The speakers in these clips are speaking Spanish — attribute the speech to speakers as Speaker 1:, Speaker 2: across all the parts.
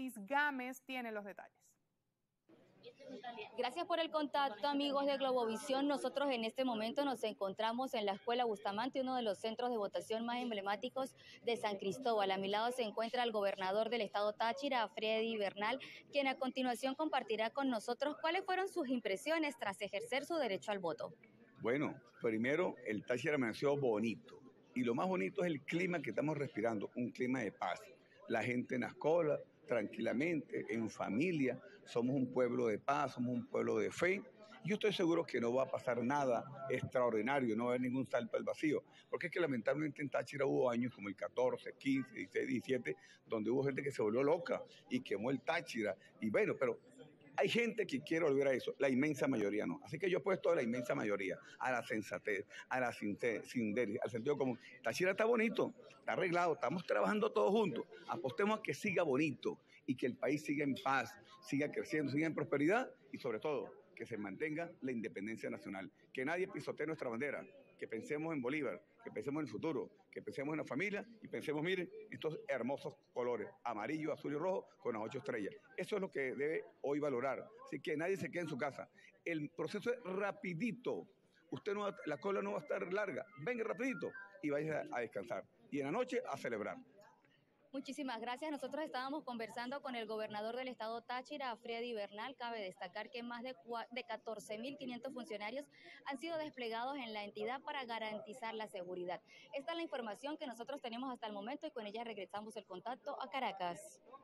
Speaker 1: Francis Gámez tiene los detalles.
Speaker 2: Gracias por el contacto, amigos de Globovisión. Nosotros en este momento nos encontramos en la Escuela Bustamante, uno de los centros de votación más emblemáticos de San Cristóbal. A mi lado se encuentra el gobernador del estado Táchira, Freddy Bernal, quien a continuación compartirá con nosotros cuáles fueron sus impresiones tras ejercer su derecho al voto.
Speaker 3: Bueno, primero el Táchira amaneció bonito y lo más bonito es el clima que estamos respirando, un clima de paz. La gente en las colas, tranquilamente, en familia, somos un pueblo de paz, somos un pueblo de fe. Yo estoy seguro que no va a pasar nada extraordinario, no va a haber ningún salto al vacío, porque es que lamentablemente en Táchira hubo años como el 14, 15, 16, 17, donde hubo gente que se volvió loca y quemó el Táchira, y bueno, pero hay gente que quiere volver a eso, la inmensa mayoría no. Así que yo he puesto a la inmensa mayoría, a la sensatez, a la sinderis, al sentido común. Táchira está bonito, está arreglado, estamos trabajando todos juntos. Apostemos a que siga bonito y que el país siga en paz, siga creciendo, siga en prosperidad y sobre todo que se mantenga la independencia nacional. Que nadie pisotee nuestra bandera, que pensemos en Bolívar, que pensemos en el futuro, que pensemos en la familia y pensemos, miren, estos hermosos colores, amarillo, azul y rojo con las 8 estrellas. Eso es lo que debe hoy valorar. Así que nadie se quede en su casa. El proceso es rapidito. La cola no va a estar larga. Venga rapidito y vaya a descansar. Y en la noche a celebrar.
Speaker 2: Muchísimas gracias. Nosotros estábamos conversando con el gobernador del estado Táchira, Freddy Bernal. Cabe destacar que más de 14.500 funcionarios han sido desplegados en la entidad para garantizar la seguridad. Esta es la información que nosotros tenemos hasta el momento y con ella regresamos el contacto a Caracas.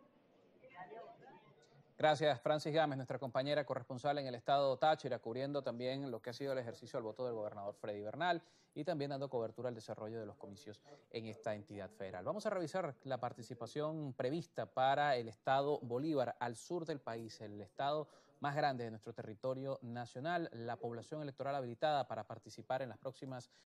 Speaker 4: Gracias, Francis Gámez, nuestra compañera corresponsal en el estado Táchira, cubriendo también lo que ha sido el ejercicio del voto del gobernador Freddy Bernal y también dando cobertura al desarrollo de los comicios en esta entidad federal. Vamos a revisar la participación prevista para el estado Bolívar, al sur del país, el estado más grande de nuestro territorio nacional, la población electoral habilitada para participar en las próximas